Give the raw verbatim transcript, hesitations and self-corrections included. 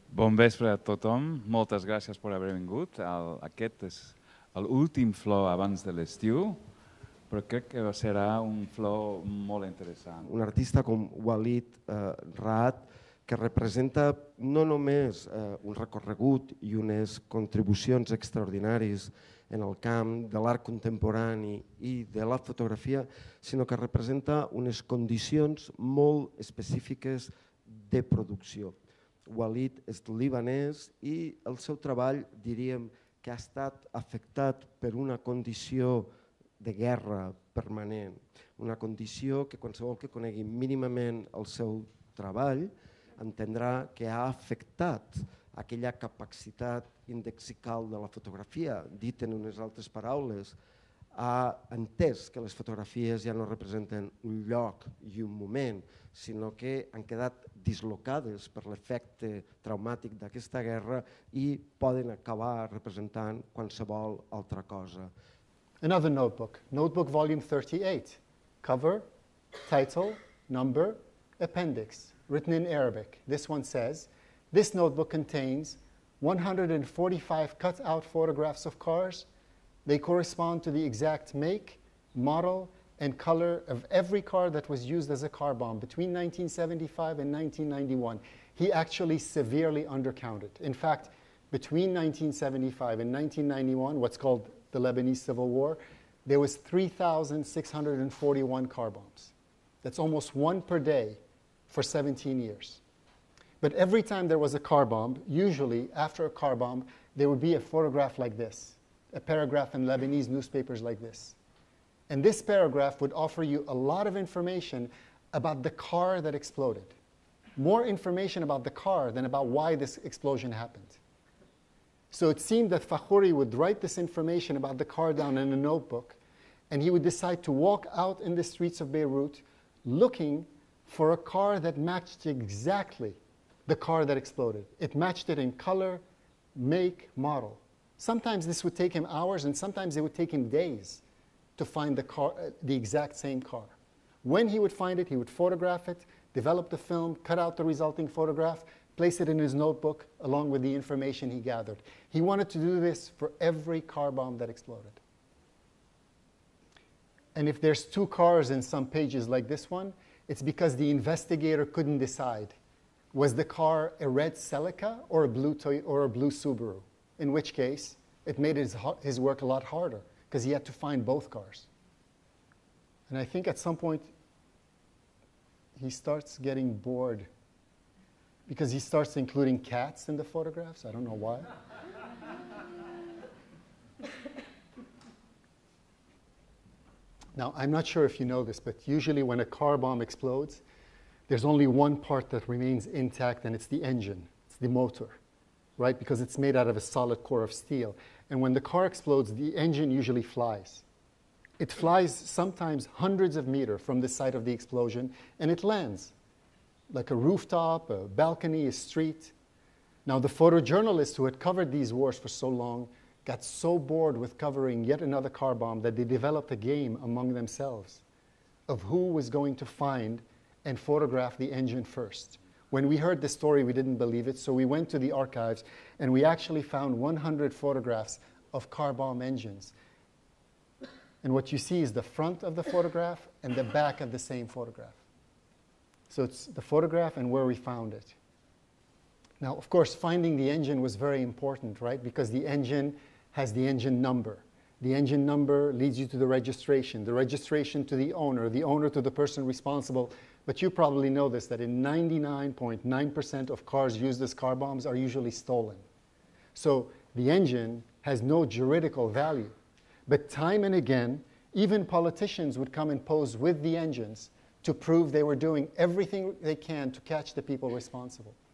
Bon vespre a tothom. Moltes gràcies per haver vingut. El, aquest és l'últim flow abans de l'estiu, però crec que serà un flow molt interessant. Un artista com Walid eh, Raad, que representa no només eh, un recorregut i unes contribucions extraordinaris en el camp de l'art contemporani i de la fotografia, sinó que representa unes condicions molt específiques de producció. Walid és libanès i el seu treball, diríem, que ha estat afectat per una condició de guerra permanent, una condició que qualsevol que conegui mínimament el seu treball entendrà que ha afectat aquella capacitat indexical de la fotografia, dit en unes altres paraules, ha entès que les fotografies ja no representen un lloc i un moment, sinó que han quedat dislocades per l'efecte traumàtic d'aquesta guerra i poden acabar representant qualsevol altra cosa. Another notebook, notebook volume thirty-eight, cover, title, number, appendix, written in Arabic. This one says, this notebook contains one hundred forty-five cut-out photographs of cars. They correspond to the exact make, model, and color of every car that was used as a car bomb between nineteen seventy-five and nineteen ninety-one. He actually severely undercounted. In fact, between nineteen seventy-five and nineteen ninety-one, what's called the Lebanese Civil War, there was three thousand six hundred forty-one car bombs. That's almost one per day for seventeen years. But every time there was a car bomb, usually after a car bomb, there would be a photograph like this, a paragraph in Lebanese newspapers like this. And this paragraph would offer you a lot of information about the car that exploded. More information about the car than about why this explosion happened. So it seemed that Fakhoury would write this information about the car down in a notebook, and he would decide to walk out in the streets of Beirut looking for a car that matched exactly the car that exploded. It matched it in color, make, model. Sometimes this would take him hours, and sometimes it would take him days to find the car, uh, the exact same car. When he would find it, he would photograph it, develop the film, cut out the resulting photograph, place it in his notebook along with the information he gathered. He wanted to do this for every car bomb that exploded. And if there's two cars in some pages like this one, it's because the investigator couldn't decide. Was the car a red Celica or a blue, Toy or a blue Subaru? In which case, it made his, his work a lot harder because he had to find both cars. And I think at some point, he starts getting bored because he starts including cats in the photographs. I don't know why. Now, I'm not sure if you know this, but usually when a car bomb explodes, there's only one part that remains intact, and it's the engine. It's the motor, right? Because it's made out of a solid core of steel. And when the car explodes, the engine usually flies. It flies sometimes hundreds of meters from the site of the explosion, and it lands like a rooftop, a balcony, a street. Now, the photojournalists who had covered these wars for so long got so bored with covering yet another car bomb that they developed a game among themselves of who was going to find and photograph the engine first. When we heard the story, we didn't believe it, so we went to the archives, and we actually found one hundred photographs of car bomb engines. And what you see is the front of the photograph and the back of the same photograph. So it's the photograph and where we found it. Now, of course, finding the engine was very important, right? Because the engine has the engine number. The engine number leads you to the registration, the registration to the owner, the owner to the person responsible. But you probably know this, that in ninety-nine point nine percent of cars used as car bombs are usually stolen. So the engine has no juridical value. But time and again, even politicians would come and pose with the engines to prove they were doing everything they can to catch the people responsible.